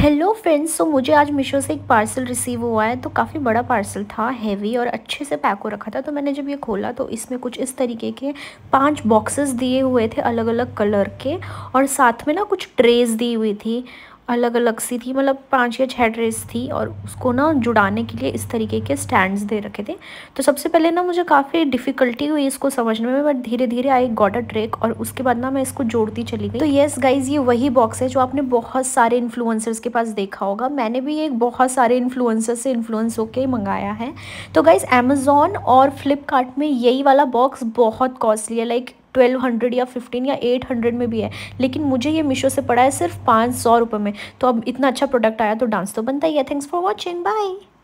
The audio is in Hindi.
Hello friends. सो मुझे आज मीशो से एक पार्सल रिसीव हुआ है। तो काफ़ी बड़ा पार्सल था, हैवी और अच्छे से पैक हो रखा था। तो मैंने जब ये खोला तो इसमें कुछ इस तरीके के 5 बॉक्सेस दिए हुए थे अलग अलग कलर के, और साथ में ना कुछ ट्रेस दी हुई थी, अलग अलग सी थी, मतलब 5 या 6 ट्रेस थी। और उसको ना जुड़ाने के लिए इस तरीके के स्टैंड्स दे रखे थे। तो सबसे पहले ना मुझे काफ़ी डिफ़िकल्टी हुई इसको समझने में, बट धीरे धीरे आई गॉट अ ट्रिक, और उसके बाद ना मैं इसको जोड़ती चली गई। तो येस गाइज, ये वही बॉक्स है जो आपने बहुत सारे इन्फ्लुएंसर्स के पास देखा होगा। मैंने भी एक बहुत सारे इन्फ्लुएंसर्स से इन्फ्लुएंस होके मंगाया है। तो गाइज अमेज़ॉन और फ्लिपकार्ट में यही वाला बॉक्स बहुत कॉस्टली है, लाइक 1200 या 15 या 800 में भी है। लेकिन मुझे ये मीशो से पड़ा है सिर्फ 500 रुपये में। तो अब इतना अच्छा प्रोडक्ट आया तो डांस तो बनता ही है। Thanks for watching, bye.